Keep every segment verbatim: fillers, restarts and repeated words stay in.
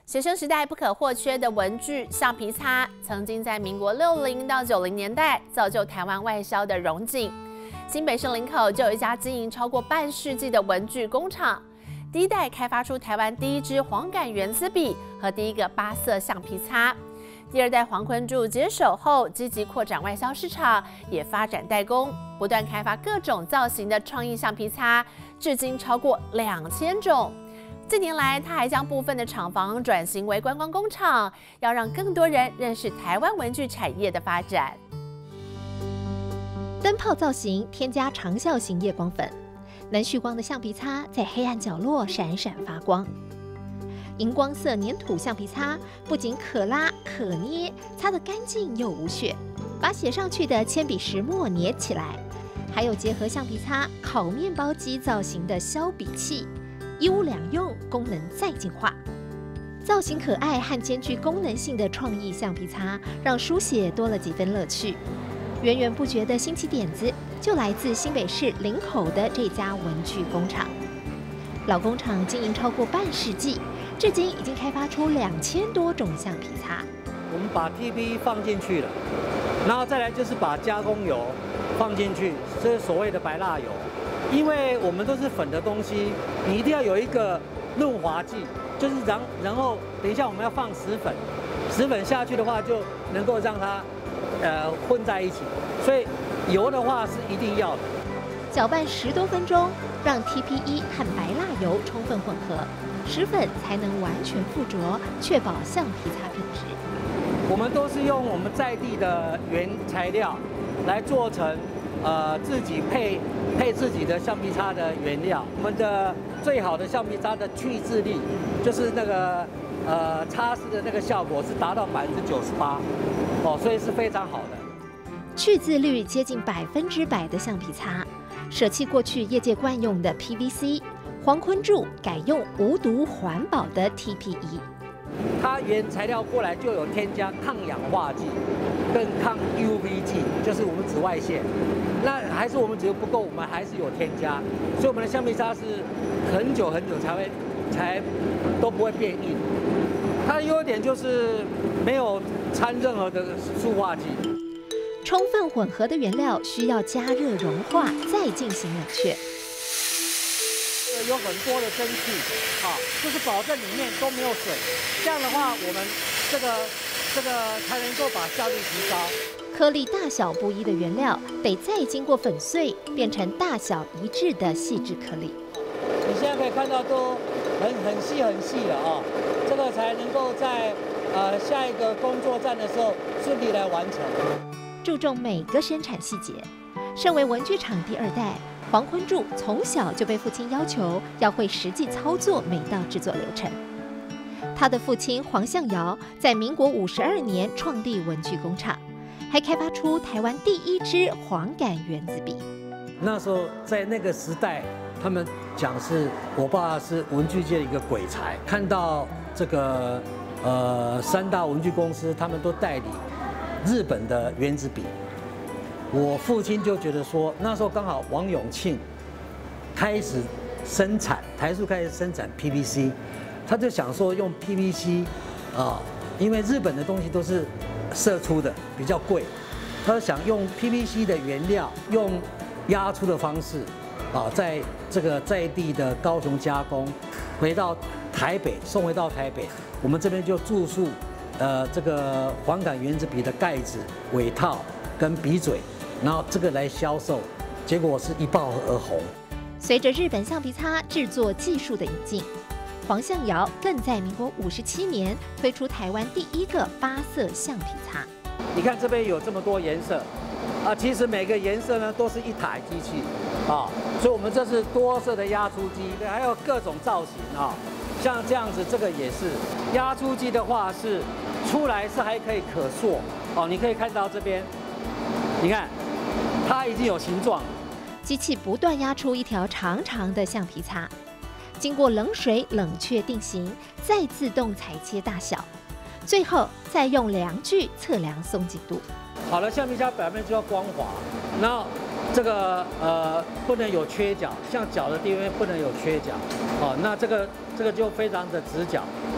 学生时代不可或缺的文具橡皮擦，曾经在民国六零到九零年代造就台湾外销的荣景。新北市林口就有一家经营超过半世纪的文具工厂，第一代开发出台湾第一支黄杆圆珠笔和第一个八色橡皮擦。第二代黄坤柱接手后，积极扩展外销市场，也发展代工，不断开发各种造型的创意橡皮擦，至今超过两千种。近年来，他还将部分的厂房转型为观光工厂，要让更多人认识台湾文具产业的发展。 灯泡造型添加长效型夜光粉，能蓄光的橡皮擦在黑暗角落闪闪发光。荧光色粘土橡皮擦不仅可拉可捏，擦得干净又无屑，把写上去的铅笔石墨捏起来。还有结合橡皮擦烤面包机造型的削笔器。一物两用，功能再进化。造型可爱和兼具功能性的创意橡皮擦，让书写多了几分乐趣。源源不绝的新奇点子，就来自新北市林口的这家文具工厂。老工厂经营超过半世纪，至今已经开发出两千多种橡皮擦。 我们把 T P 放进去了，然后再来就是把加工油放进去，这是所谓的白蜡油。因为我们都是粉的东西，你一定要有一个润滑剂，就是然然后等一下我们要放石粉，石粉下去的话就能够让它呃混在一起，所以油的话是一定要的。 搅拌十多分钟，让 T P 一 和白蜡油充分混合，石粉才能完全附着，确保橡皮擦品质。 我们都是用我们在地的原材料来做成。呃，自己配配自己的橡皮擦的原料，我们的最好的橡皮擦的去渍力，就是那个呃擦拭的那个效果是达到百分之九十八，哦，所以是非常好的。 去渍率接近百分之百的橡皮擦，舍弃过去业界惯用的 P V C， 黄坤柱改用无毒环保的 T P 一。 它原材料过来就有添加抗氧化剂跟抗 U V 剂，就是我们紫外线。那还是我们觉得不够，我们还是有添加，所以我们的橡皮擦是很久很久才会才都不会变硬。它的优点就是没有掺任何的塑化剂。 充分混合的原料需要加热融化，再进行冷却。 有很多的蒸汽，啊，就是保证里面都没有水，这样的话，我们这个这个才能够把效率提高。 颗粒大小不一的原料，得再经过粉碎，变成大小一致的细致颗粒。 你现在可以看到都很很细很细了啊，这个才能够在呃下一个工作站的时候顺利来完成。 注重每个生产细节，身为文具厂第二代。黄坤柱从小就被父亲要求要会实际操作每道制作流程。他的父亲黄向尧在民国五十二年创立文具工厂，还开发出台湾第一支黄杆圆珠笔。 那时候在那个时代，他们讲是我爸是文具界的一个鬼才，看到这个呃三大文具公司他们都代理日本的圆珠笔。我父亲就觉得说，那时候刚好王永庆开始生产，台塑开始生产 P V C， 他就想说用 P V C 啊，因为日本的东西都是射出的，比较贵，他就想用 P V C 的原料，用压出的方式啊，在这个在地的高雄加工，回到台北送回到台北，我们这边就注塑呃这个黄杆圆珠笔的盖子、尾套跟笔嘴。然后这个来销售，结果是一爆而红。 随着日本橡皮擦制作技术的引进，黄向尧更在民国五十七年推出台湾第一个八色橡皮擦。 你看这边有这么多颜色啊，其实每个颜色呢都是一台机器啊，所以我们这是多色的压出机，对，还有各种造型啊，像这样子，这个也是压出机的话是出来是还可以可塑哦，你可以看到这边，你看。它已经有形状了， 机器不断压出一条长长的橡皮擦，经过冷水冷却定型，再自动裁切大小，最后再用量具测量松紧度。 好了，橡皮擦表面就要光滑，然后这个呃不能有缺角，像角的地方不能有缺角，哦，那这个这个就非常的直角，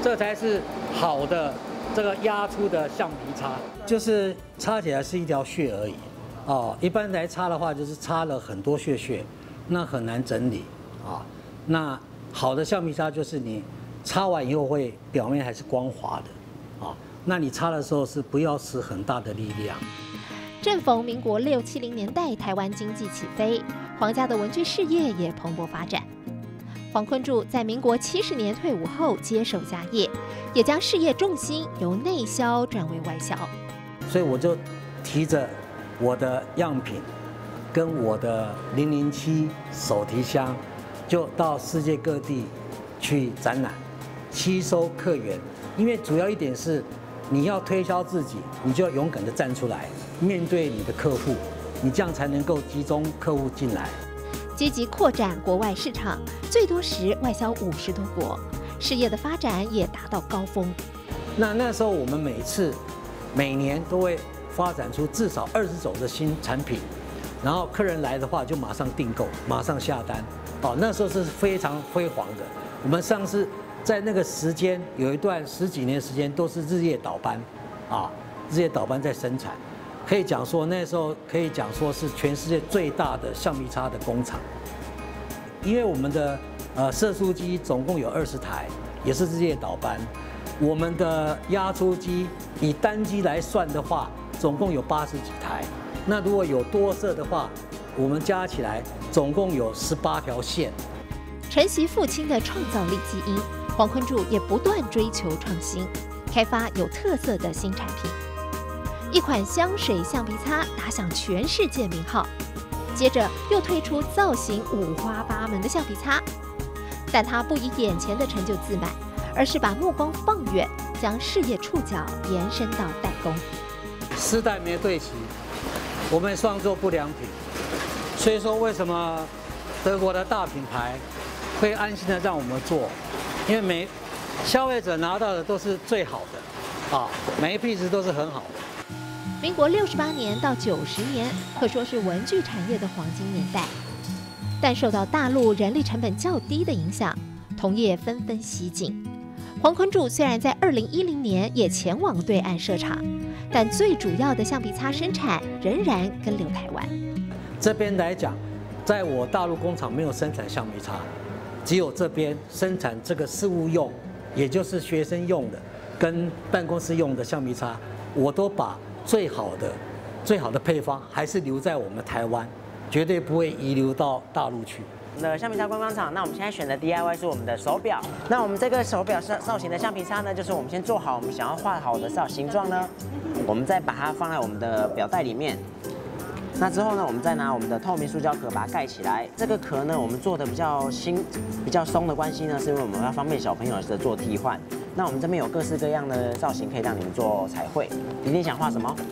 这才是好的这个压出的橡皮擦，就是擦起来是一条屑而已。哦，一般来擦的话，就是擦了很多屑屑，那很难整理啊。那好的橡皮擦就是你擦完以后会表面还是光滑的，啊，那你擦的时候是不要使很大的力量。 正逢民国六七零年代，台湾经济起飞，黄家的文具事业也蓬勃发展。黄坤柱在民国七十年退伍后接手家业，也将事业重心由内销转为外销。 所以我就提着我的样品跟我的零零七手提箱，就到世界各地去展览，吸收客源。因为主要一点是，你要推销自己，你就要勇敢地站出来，面对你的客户，你这样才能够集中客户进来。 积极扩展国外市场，最多时外销五十多国，事业的发展也达到高峰。 那那时候我们每次每年都会发展出至少二十种的新产品，然后客人来的话就马上订购，马上下单。哦，那时候是非常辉煌的。我们上次在那个时间有一段十几年时间都是日夜倒班，啊，日夜倒班在生产。可以讲说，那时候可以讲说是全世界最大的橡皮擦的工厂，因为我们的呃射出机总共有二十台，也是日夜倒班。我们的压出机以单机来算的话，总共有八十几台。那如果有多色的话，我们加起来总共有十八条线。 承袭父亲的创造力基因，黄坤柱也不断追求创新，开发有特色的新产品。一款香水橡皮擦打响全世界名号，接着又推出造型五花八门的橡皮擦，但他不以眼前的成就自满，而是把目光放远，将事业触角延伸到代工。 世代没对齐，我们创作不良品，所以说为什么德国的大品牌会安心的让我们做？因为每消费者拿到的都是最好的，啊，每一批子都是很好的。 民国六十八年到九十年，可说是文具产业的黄金年代。但受到大陆人力成本较低的影响，同业纷纷西进。黄坤柱虽然在二零一零年也前往对岸设厂，但最主要的橡皮擦生产仍然跟留台湾。 这边来讲，在我大陆工厂没有生产橡皮擦，只有这边生产这个事务用，也就是学生用的跟办公室用的橡皮擦，我都把最好的、最好的配方还是留在我们台湾，绝对不会遗留到大陆去。 我们的橡皮擦观光厂，那我们现在选的 D I Y 是我们的手表。那我们这个手表造造型的橡皮擦呢，就是我们先做好我们想要画好的造形状呢，我们再把它放在我们的表带里面。那之后呢，我们再拿我们的透明塑胶壳把它盖起来。这个壳呢，我们做的比较轻、比较松的关系呢，是因为我们要方便小朋友的做替换。那我们这边有各式各样的造型可以让你们做彩绘。婷婷想画什么？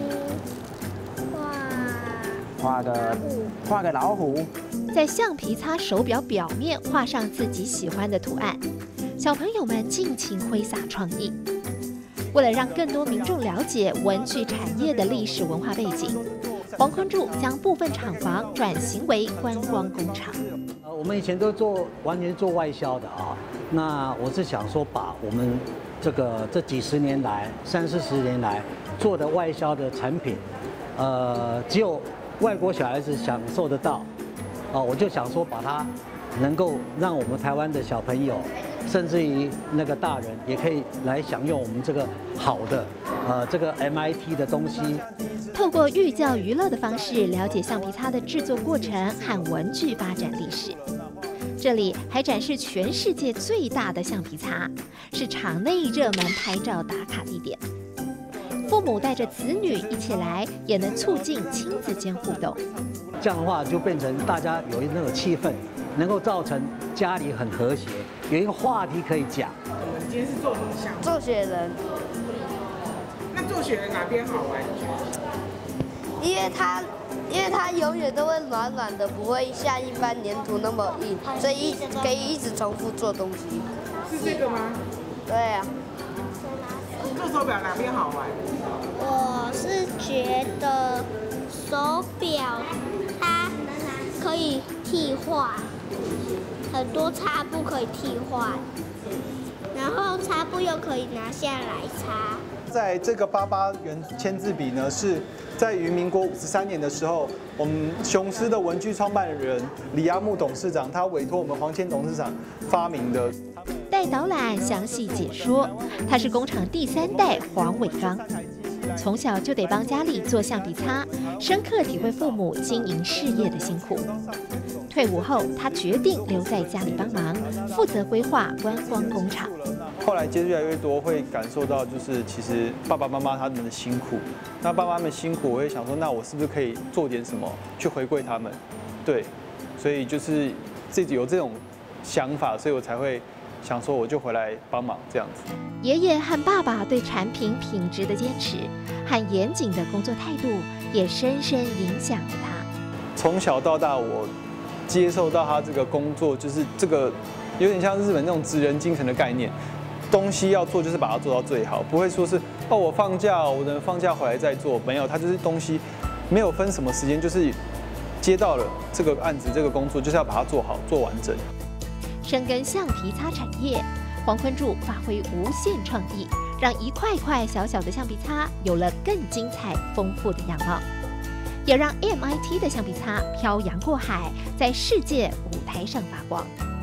画画个画个老虎。 在橡皮擦手表表面画上自己喜欢的图案，小朋友们尽情挥洒创意。为了让更多民众了解文具产业的历史文化背景，黄坤柱将部分厂房转型为观光工厂。 呃，我们以前都做完全做外销的啊。那我是想说，把我们这个这几十年来、三四十年来做的外销的产品，呃，只有外国小孩子享受得到。哦，我就想说，把它能够让我们台湾的小朋友，甚至于那个大人，也可以来享用我们这个好的，呃，这个 M I T 的东西。 透过寓教于乐的方式，了解橡皮擦的制作过程和文具发展历史。这里还展示全世界最大的橡皮擦，是场内热门拍照打卡地点。父母带着子女一起来，也能促进亲子间互动。 这样的话，就变成大家有那种气氛，能够造成家里很和谐，有一个话题可以讲。 你今天是做什么项目？ 做雪人。 那做雪人哪边好玩？ 因为它，因为它永远都会软软的，不会像一般粘土那么硬，所以一可以一直重复做东西。 是这个吗？ 对啊。 做手表哪边好玩？ 我是觉得手表它可以替换，很多擦布可以替换，然然后擦布又可以拿下来擦。 在这个八八元签字笔呢，是在于民国五十三年的时候，我们雄狮的文具创办人李阿木董事长，他委托我们黄谦董事长发明的。 带导览详细解说，他是工厂第三代黄伟刚，从小就得帮家里做橡皮擦，深刻体会父母经营事业的辛苦。退伍后，他决定留在家里帮忙，负责规划观光工厂。 后来接触越来越多，会感受到就是其实爸爸妈妈他们的辛苦。那爸爸妈妈辛苦，我会想说，那我是不是可以做点什么去回馈他们？对，所以就是自己有这种想法，所以我才会想说，我就回来帮忙这样子。 爷爷和爸爸对产品品质的坚持和严谨的工作态度，也深深影响了他。 从小到大，我接受到他这个工作，就是这个有点像日本那种职人精神的概念。东西要做就是把它做到最好，不会说是哦我放假我等放假回来再做，没有，它就是东西没有分什么时间，就是接到了这个案子这个工作就是要把它做好做完整。 深耕橡皮擦产业，黄坤柱发挥无限创意，让一块块小小的橡皮擦有了更精彩丰富的样貌，也让 M I T 的橡皮擦漂洋过海，在世界舞台上发光。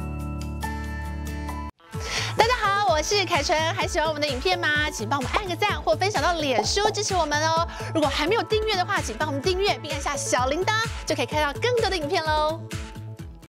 大家好，我是凯纯，还喜欢我们的影片吗？请帮我们按个赞或分享到脸书支持我们哦。如果还没有订阅的话，请帮我们订阅并按下小铃铛，就可以看到更多的影片喽。